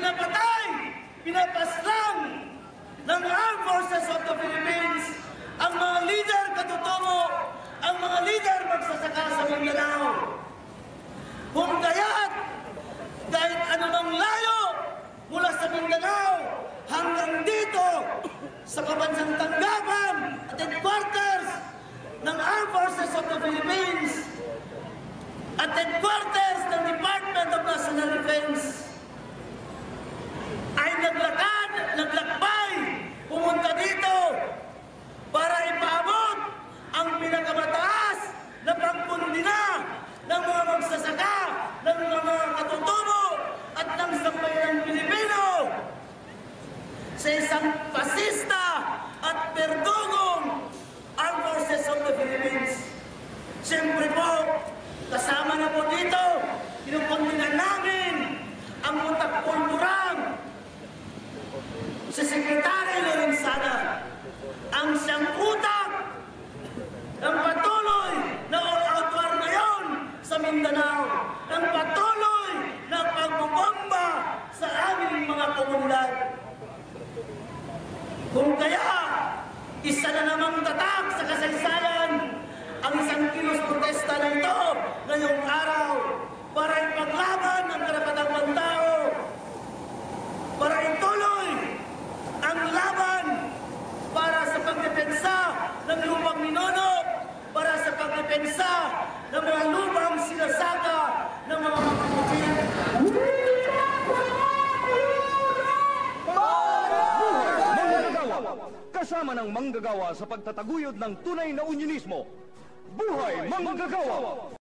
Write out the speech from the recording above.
pinapatay, pinapaslang ng Armed Forces of the Philippines ang mga lider katutungo, ang mga lider magsasaka sa Mindanao. Kung kaya't kahit anumang layo mula sa Mindanao hanggang dito sa kabansang tanggapan at headquarters ng Armed Forces of the Philippines at headquarters ng Department of National Defense ay naglakbay, pumunta dito para ipaabot ang pinakamataas na pagkundina ng mga magsasaka, ng mga katutubo at ng sambayanang Pilipino sa isang pasista at perdugong Armed Forces of the Philippines. Siyempre po, kasama na po dito, pinupundina namin ang muntang pulburang si Secretary Lorenzana, ang siyang utak ng patuloy na all-out war ngayon sa Mindanao, ng patuloy na pagbubomba sa aming mga komunidad. Kung kaya, isa na namang tatak sa kasaysayan ang isang kilos protesta na ito ngayong araw para ipaglaban ang karapatang pantao, para ituloy ang laban para sa pagdepensa ng lupang minono, para sa pagdepensa ng mga lupang sinasaka ng mga mamamayan. Kasama ng manggagawa sa pagtataguyod ng tunay na unionismo. Buhay manggagawa!